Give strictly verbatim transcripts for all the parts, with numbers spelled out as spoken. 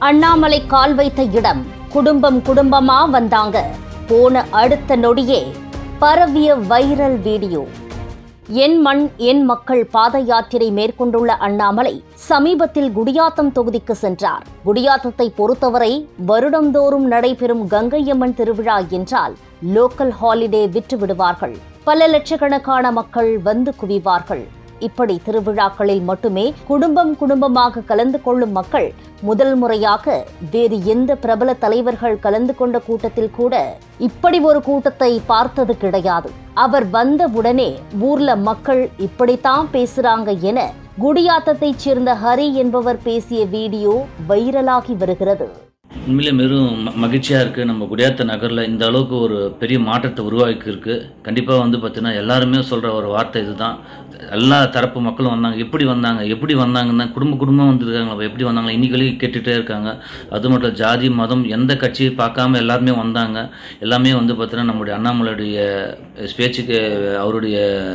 அண்ணாமலை கால் வைத்த இடம் குடும்பம் குடும்பமா வந்தாங்க. போன அடுத்த நொடியே பரவிய வைரல் வீடியோ. என் மண் என் மக்கள் பாத யாத்திரை மேற்கொண்டுள்ள அண்ணாமலை சமீபத்தில் குடியாத்தம் தொகுதிக்கு சென்றார். குடியாத்தத்தை பொறுத்தவரை வருடந்தோறும் நடைபெறும் கங்கையம்மன் திருவிழா என்றால் லோக்கல் ஹாலிடே விட்டு விடுவார்கள். பல லட்சக்கணக்கான மக்கள் வந்து குவிவார்கள். இப்படி திருவிழாக்களில் மட்டுமே குடும்பம் குடும்பமாக கலந்து கொள்ளும் மக்கள் முதல் முறையாக வேறு எந்த பிரபல தலைவர்கள் கலந்து கொண்ட கூட்டத்தில் கூட இப்படி ஒரு கூட்டத்தை பார்த்தது கிடையாது. அவர் வந்தவுடனே ஊர்ல மக்கள் இப்படித்தான் பேசுறாங்க என குடியாத்தத்தைச் சேர்ந்த ஹரி என்பவர் பேசிய வீடியோ வைரலாகி வருகிறது. உண்மையிலே வெறும் மகிழ்ச்சியாக இருக்குது. நம்ம குடியாத்த நகரில் இந்த அளவுக்கு ஒரு பெரிய மாற்றத்தை உருவாக்கி இருக்குது. கண்டிப்பாக வந்து பார்த்தீங்கன்னா எல்லாருமே சொல்கிற ஒரு வார்த்தை இதுதான். எல்லா தரப்பு மக்களும் வந்தாங்க. எப்படி வந்தாங்க எப்படி வந்தாங்கன்னா குடும்ப குடும்பம் வந்துருக்காங்க. எப்படி வந்தாங்க இன்னைக்கு வரைக்கும் கேட்டுகிட்டே இருக்காங்க. அது மட்டும் ஜாதி மதம் எந்த கட்சியை பார்க்காம எல்லாருமே வந்தாங்க. எல்லாமே வந்து பார்த்தீங்கன்னா நம்முடைய அண்ணாமலையுடைய பேச்சுக்கு அவருடைய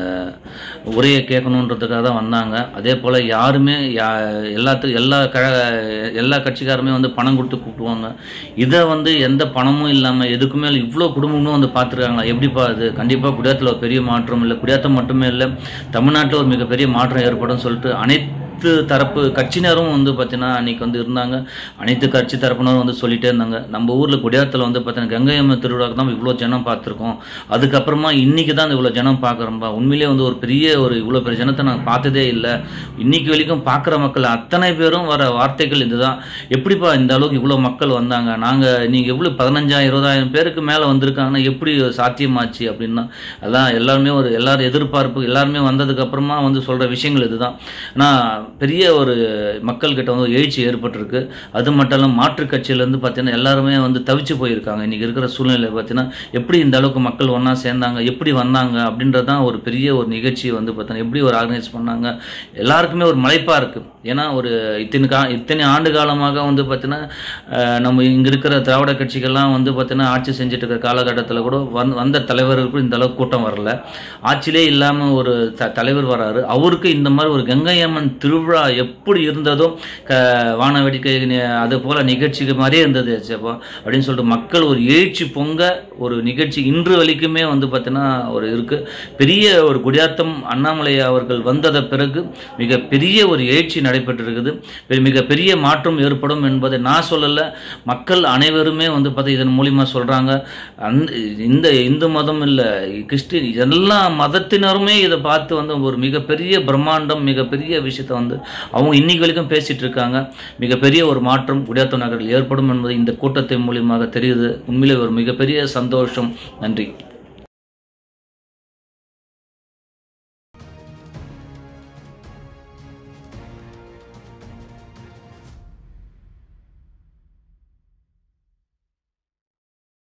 உரையை கேட்கணுன்றதுக்காக தான் வந்தாங்க. அதே போல் யாருமே எல்லாத்துக்கும் எல்லா க எல்லா கட்சிக்காருமே வந்து பணம் கொடுத்து கூப்பிடுவாங்க. இதை வந்து எந்த பணமும் இல்லாமல் எதுக்குமே இவ்வளோ குடும்பமும் வந்து பார்த்துருக்காங்களா? எப்படிப்பா அது? கண்டிப்பாக குடியாத்தில் ஒரு பெரிய மாற்றம் இல்லை, குடியாத்தம் மட்டுமே இல்லை, தமிழ்நாட்டில் ஒரு மிகப்பெரிய மாற்றம் ஏற்படும் சொல்லிட்டு அனைத்து தரப்பு கட்சியினரும் வந்து பார்த்தீங்கன்னா அன்றைக்கி வந்து இருந்தாங்க. அனைத்து கட்சி தரப்பினரும் வந்து சொல்லிகிட்டே இருந்தாங்க. நம்ம ஊரில் குடியாத்தில் வந்து பார்த்தீங்கன்னா கங்கையம்மன் திருவிழாவுக்கு தான் இவ்வளோ ஜனம் பார்த்துருக்கோம். அதுக்கப்புறமா இன்றைக்கி தான் இவ்வளோ ஜனம் பார்க்குறோம்பா. உண்மையிலே வந்து ஒரு பெரிய ஒரு இவ்வளோ பெரிய ஜனத்தை நாங்கள் பார்த்ததே இல்லை. இன்றைக்கி வரைக்கும் பார்க்குற மக்கள் அத்தனை பேரும் வர வார்த்தைகள் இதுதான். எப்படிப்பா இந்த அளவுக்கு இவ்வளோ மக்கள் வந்தாங்க? நாங்கள் நீங்கள் எவ்வளோ பதினஞ்சாயிரம் இருபதாயிரம் பேருக்கு மேலே வந்திருக்காங்கன்னா எப்படி சாத்தியமாச்சு அப்படின்னா அதான் எல்லாருமே ஒரு எல்லாரும் எதிர்பார்ப்பு எல்லாருமே வந்ததுக்கப்புறமா வந்து சொல்கிற விஷயங்கள் இதுதான். ஆனால் பெரிய ஒரு மக்கள்கிட்ட வந்து எழுச்சி ஏற்பட்டிருக்கு. அது மட்டும் இல்லாமல் மாற்றுக் கட்சியிலேருந்து பார்த்தீங்கன்னா எல்லாருமே வந்து தவிச்சு போயிருக்காங்க. இன்றைக்கி இருக்கிற சூழ்நிலை பார்த்தீங்கன்னா எப்படி இந்த அளவுக்கு மக்கள் ஒன்றா சேர்ந்தாங்க, எப்படி வந்தாங்க அப்படின்றது தான் ஒரு பெரிய ஒரு நிகழ்ச்சி வந்து பார்த்தீங்கன்னா எப்படி ஒரு ஆர்கனைஸ் பண்ணாங்க. எல்லாருக்குமே ஒரு மலைப்பாக இருக்குது. ஏன்னா ஒரு இத்தனை கா இத்தனை ஆண்டு காலமாக வந்து பார்த்தீங்கன்னா நம்ம இங்கே இருக்கிற திராவிட கட்சிகள்லாம் வந்து பார்த்தீங்கன்னா ஆட்சி செஞ்சுட்டு இருக்கிற காலகட்டத்தில் கூட வந் வந்த தலைவர்களுக்கும் இந்த அளவுக்கு கூட்டம் வரல. ஆட்சியிலே இல்லாமல் ஒரு த தலைவர் வராரு. அவருக்கு இந்த மாதிரி ஒரு கங்கையம்மன் திருவிழா எப்படி இருந்ததும் க வான வேடிக்கை அது போல் நிகழ்ச்சிக்கு மாதிரியே இருந்தது சேப்பா அப்படின்னு சொல்லிட்டு மக்கள் ஒரு எழுச்சி பொங்க ஒரு நிகழ்ச்சி இன்று வரைக்குமே வந்து பார்த்தீங்கன்னா ஒரு இருக்குது. பெரிய ஒரு குடியாத்தம் அண்ணாமலை அவர்கள் வந்தத பிறகு மிகப்பெரிய ஒரு எழுச்சி நடைபெற்றிருக்குது. மிகப்பெரிய மாற்றம் ஏற்படும் என்பதை நான் சொல்லலை, மக்கள் அனைவருமே வந்து பார்த்தா இதன் மூலிமா சொல்கிறாங்க. அந்த இந்த இந்து மதம் இல்லை, கிறிஸ்டின் எல்லா மதத்தினருமே இதை பார்த்து வந்து ஒரு மிகப்பெரிய பிரம்மாண்டம் மிகப்பெரிய விஷயத்தை வந்து அவங்க இன்னைக்கு வரைக்கும் பேசிட்டு இருக்காங்க. மிகப்பெரிய ஒரு மாற்றம் குடியாத்தம் நகரில் ஏற்படும் என்பது இந்த கூட்டத்தின் மூலியமாக தெரியுது. உண்மையிலே ஒரு மிகப்பெரிய சந்தோஷம். நன்றி.